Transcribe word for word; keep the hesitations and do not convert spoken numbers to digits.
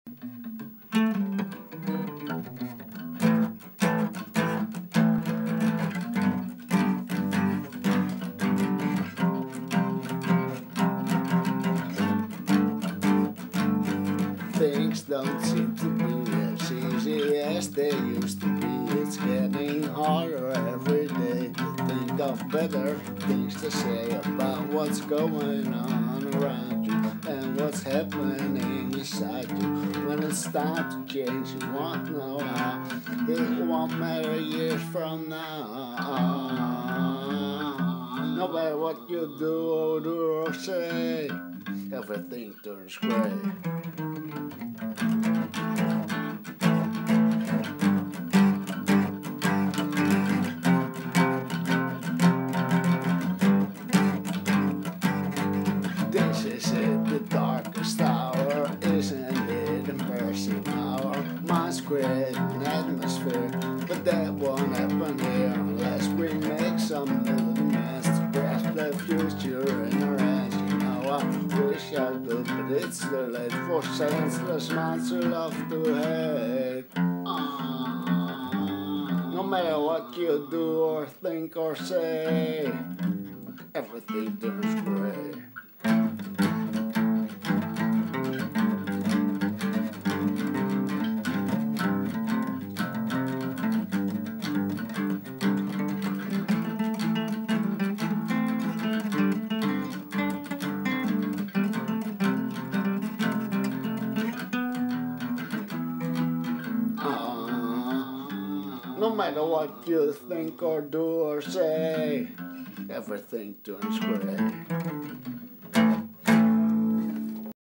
Things don't seem to be as easy as they used to be. It's getting harder every day to think of better things to say about what's going on around you and what's happening inside you. When it's time to change, you won't know how. It won't matter years from now. No matter what you do or do or say, everything turns gray. This is it, the darkest hour, isn't it embarrassing? Our minds create an atmosphere, but that won't happen here unless we make some movements to grasp the future in our hands. You know, I wish I could, but it's too late for senseless minds who love to hate. No matter what you do or think or say, everything turns gray. No matter what you think or do or say, everything turns gray.